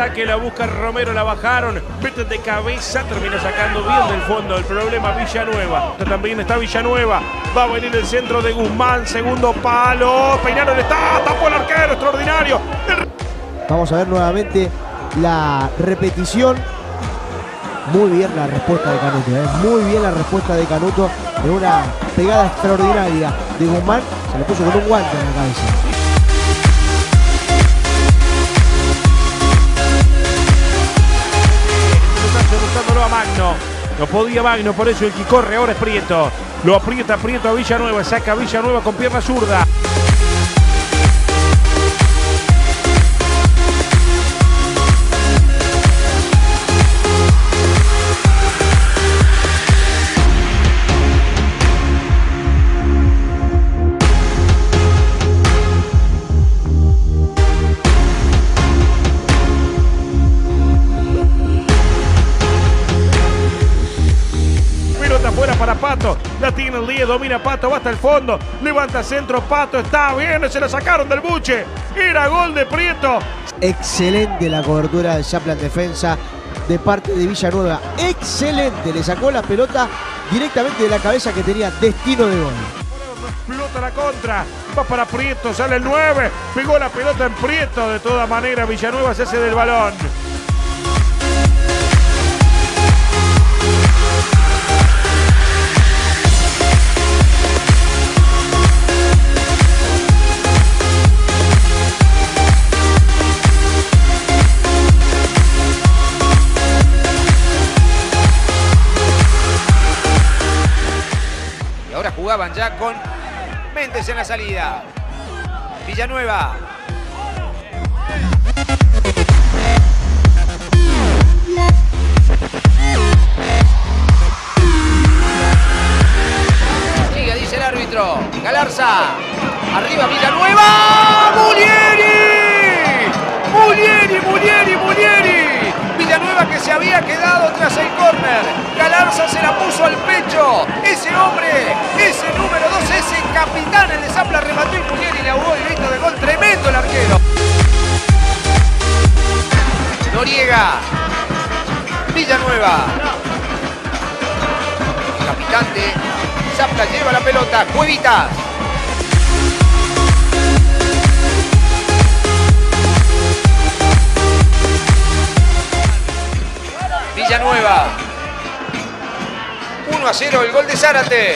saque, la busca Romero, la bajaron. Meten de cabeza, termina sacando bien del fondo. El problema Villanueva. También está Villanueva. Va a venir el centro de Guzmán. Segundo palo. Peinaron está. Tapó el arquero. Extraordinario. Vamos a ver nuevamente la repetición. Muy bien la respuesta de Canuto, muy bien la respuesta de Canuto en una pegada extraordinaria de Guzmán. Se le puso con un guante en la cabeza. Buscándolo a Magno. No podía Magno, por eso el que corre ahora es Prieto. Lo aprieta Prieto a Villanueva. Saca a Villanueva con pierna zurda. Afuera para Pato, la tiene el día, domina Pato, va hasta el fondo, levanta centro, Pato, está bien, se la sacaron del buche, era gol de Prieto. Excelente la cobertura de Zapla en defensa de parte de Villanueva, excelente, le sacó la pelota directamente de la cabeza que tenía destino de gol. Pelota la contra, va para Prieto, sale el 9, pegó la pelota en Prieto, de todas maneras Villanueva se hace del balón. Ahora jugaban ya con Méndez en la salida. Villanueva. Sigue, dice el árbitro. Galarza. Arriba Villanueva. ¡Mulieri! ¡Mulieri, Mulieri, Mulieri! Villanueva que se había quedado tras el córner. Galarza se la puso al pecho. Ese hombre, ese número 2, ese capitán, el de Zapla, remató y Mulieri le ahogó el grito de gol. Tremendo el arquero. Noriega. Villanueva. El capitán de Zapla lleva la pelota. Cuevitas. Villanueva. 1-0 el gol de Zárate.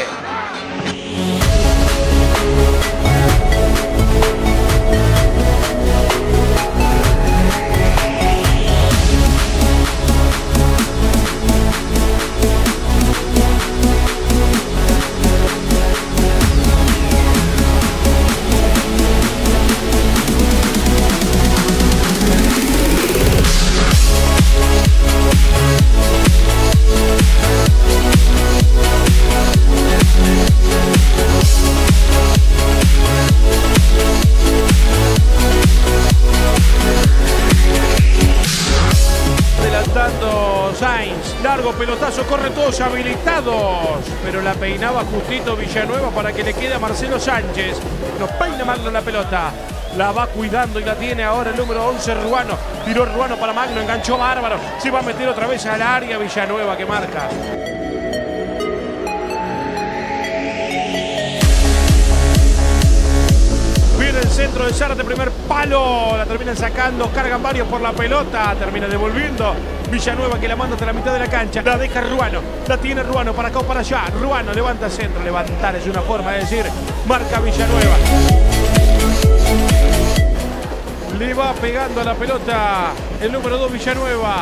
Sainz, largo pelotazo, corre todos habilitados, pero la peinaba justito Villanueva para que le quede a Marcelo Sánchez. Nos peina Magno la pelota, la va cuidando y la tiene ahora el número 11 Ruano. Tiró Ruano para Magno, enganchó bárbaro, se va a meter otra vez al área Villanueva que marca. Viene el centro de Zárate, primer palo, la terminan sacando, cargan varios por la pelota, termina devolviendo Villanueva que la manda hasta la mitad de la cancha, la deja Ruano, la tiene Ruano para acá o para allá, Ruano levanta centro, levantar es una forma de decir, marca Villanueva. Le va pegando a la pelota el número 2 Villanueva.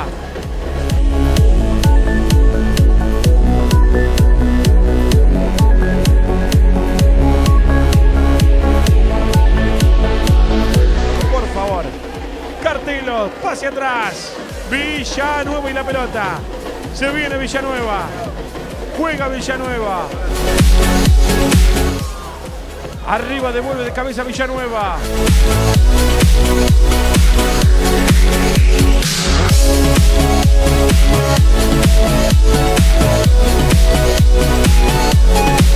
Por favor, Cartelos, pase atrás. Villanueva y la pelota. Se viene Villanueva. Juega Villanueva. Arriba devuelve de cabeza Villanueva.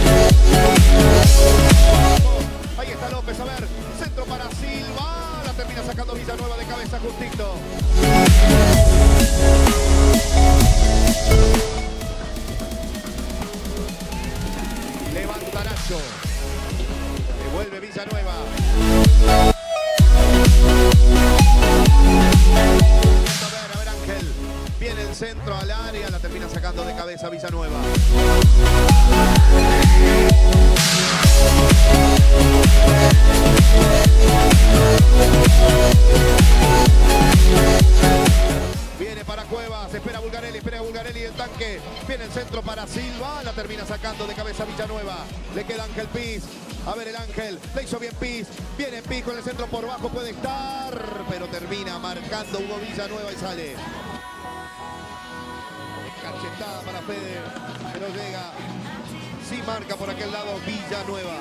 Ahí está López, a ver, centro para Silva, la termina termina sacando Villanueva de cabeza justito. Levanta Nacho. Devuelve Villanueva. A ver Ángel. Viene el centro al área. La termina sacando de cabeza Villanueva. Viene para Cuevas, espera Bulgarelli el tanque. Viene el centro para Silva, la termina sacando de cabeza Villanueva. Le queda Ángel Piz. A ver el Ángel, le hizo bien Piz. Viene Piz con el centro por bajo, puede estar, pero termina marcando Hugo Villanueva y sale. Cachetada para Fede, pero llega. Sí marca por aquel lado Villanueva.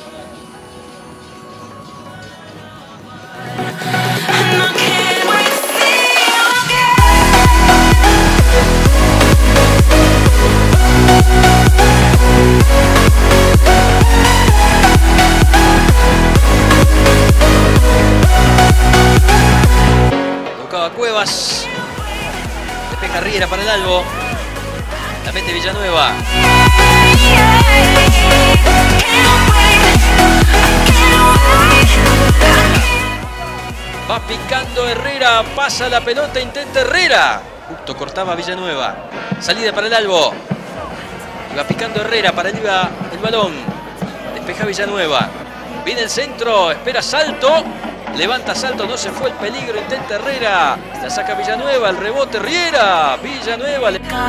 Buscaba Cuevas. Despeja Riera para el Albo. La mete Villanueva. Va picando Herrera, pasa la pelota, intenta Herrera. Justo cortaba Villanueva. Salida para el Albo. Va picando Herrera, para arriba el balón. Despeja Villanueva. Viene el centro, espera Salto. Levanta Salto, no se fue el peligro, intenta Herrera. La saca Villanueva, el rebote Riera. Villanueva.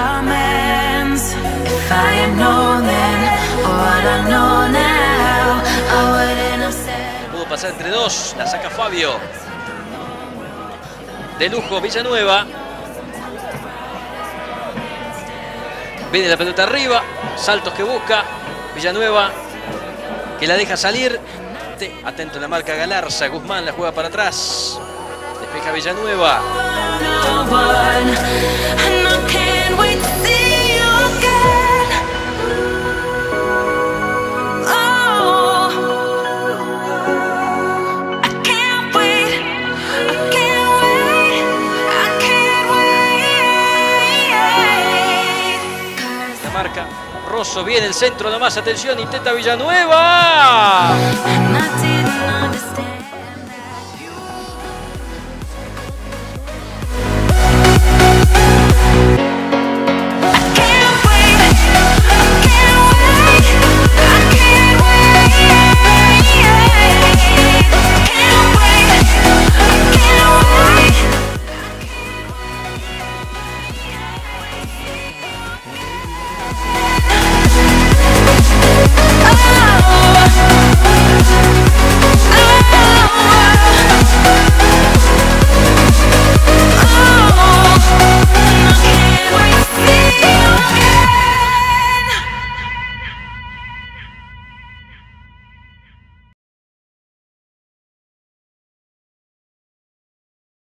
Pudo pasar entre dos, la saca Fabio. De lujo Villanueva. Viene la pelota arriba. Saltos que busca. Villanueva que la deja salir. Atento en la marca Galarza. Guzmán la juega para atrás. Despeja Villanueva. Marca Rosso, viene el centro nomás, atención, intenta Villanueva.